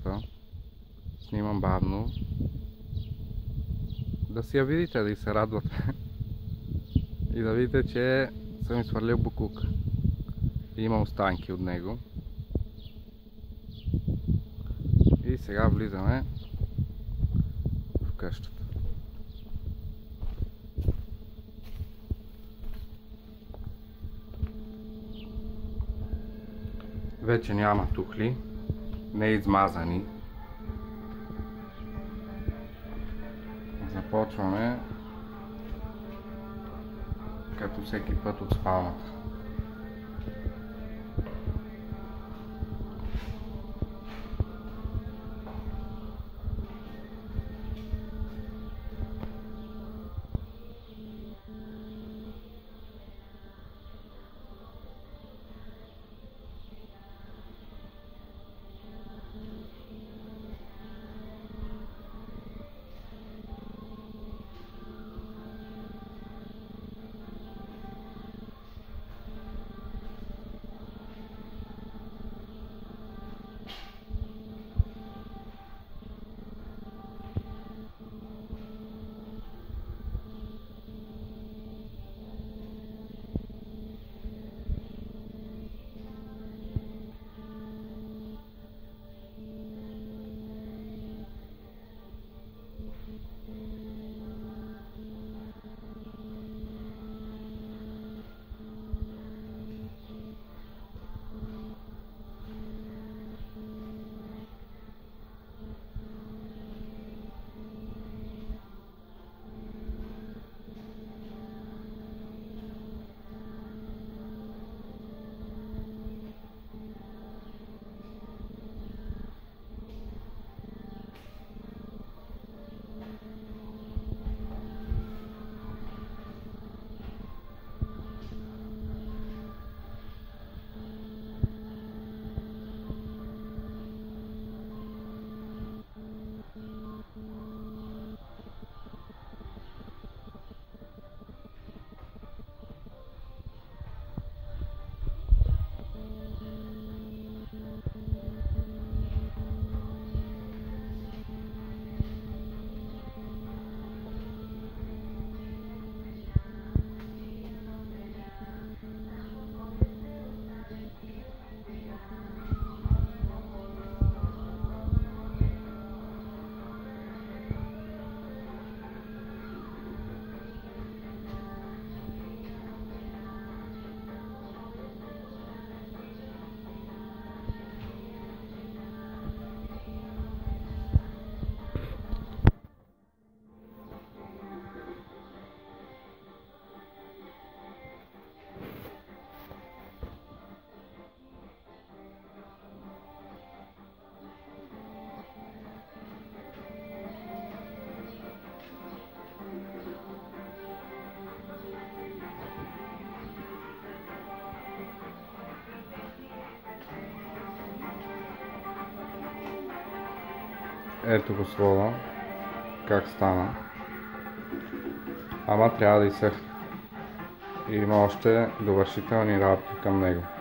работа. Снимам бавно. Да си я видите, да и се радвате. И да видите, че съм изхвърлил боклук. Има останки от него. И сега влизаме в къщата. Вече няма тухли, не измазани. Започваме като всеки път от спалната. Ето го слона, как стана. Ама трябва да изсъхне. И има още довършителни работи към него.